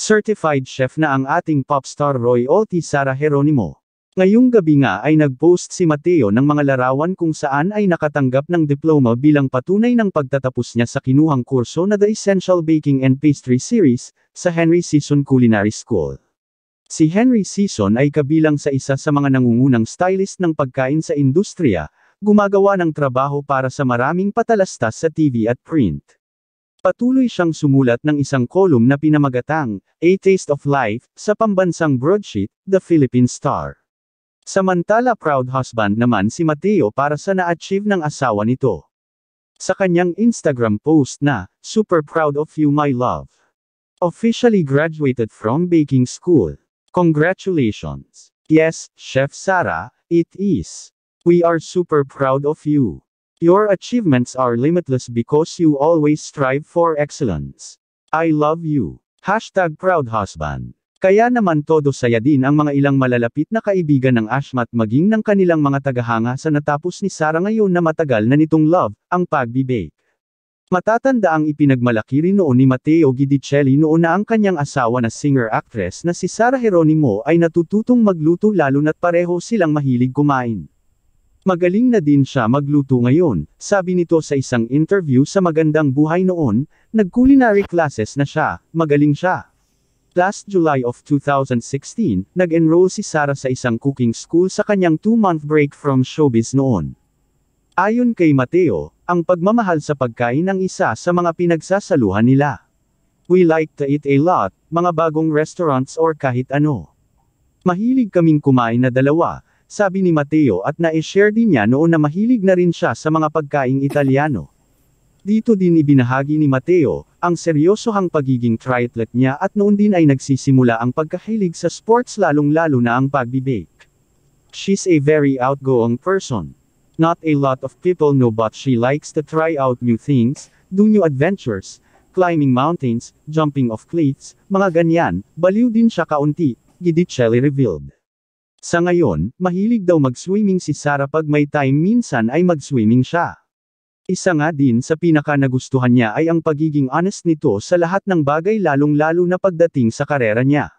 Certified chef na ang ating popstar royalty Sara Geronimo. Ngayong gabi nga ay nag-post si Mateo ng mga larawan kung saan ay nakatanggap ng diploma bilang patunay ng pagtatapos niya sa kinuhang kurso na The Essential Baking and Pastry Series, sa Henry Sison Culinary School. Si Henry Sison ay kabilang sa isa sa mga nangungunang stylist ng pagkain sa industriya, gumagawa ng trabaho para sa maraming patalastas sa TV at print. Patuloy siyang sumulat ng isang kolum na pinamagatang, A Taste of Life, sa pambansang broadsheet, The Philippine Star. Samantala proud husband naman si Mateo para sa na-achieve ng asawa nito. Sa kanyang Instagram post na, Super proud of you my love. Officially graduated from baking school. Congratulations. Yes, Chef Sara, it is. We are super proud of you. Your achievements are limitless because you always strive for excellence. I love you. #ProudHusband. Kaya naman todo saya din ang mga ilang malalapit na kaibigan ng Ashmat maging ng kanilang mga tagahanga sa natapos ni Sara ngayon na matagal na nitong love, ang pagbibake. Matatanda ang ipinagmalaki rin noon ni Mateo Guidicelli noon na ang kanyang asawa na singer-actress na si Sara Geronimo ay natututong magluto lalo na't pareho silang mahilig kumain. Magaling na din siya magluto ngayon, sabi nito sa isang interview sa Magandang Buhay noon, nag-culinary classes na siya, magaling siya. Last July of 2016, nag-enroll si Sara sa isang cooking school sa kanyang 2-month break from showbiz noon. Ayon kay Mateo, ang pagmamahal sa pagkain ang isa sa mga pinagsasaluhan nila. We like to eat a lot, mga bagong restaurants or kahit ano. Mahilig kaming kumain na dalawa, sabi ni Mateo at na-share din niya noon na mahilig na rin siya sa mga pagkaing Italiano. Dito din ibinahagi ni Mateo, ang seryosohang pagiging triathlete niya at noon din ay nagsisimula ang pagkahilig sa sports lalong-lalo na ang pagbibake. She's a very outgoing person. Not a lot of people know but she likes to try out new things, do new adventures, climbing mountains, jumping off cliffs, mga ganyan, baliw din siya kaunti, Guidicelli revealed. Sa ngayon, mahilig daw mag-swimming si Sara pag may time minsan ay mag-swimming siya. Isa nga din sa pinaka-nagustuhan niya ay ang pagiging honest nito sa lahat ng bagay lalong-lalo na pagdating sa karera niya.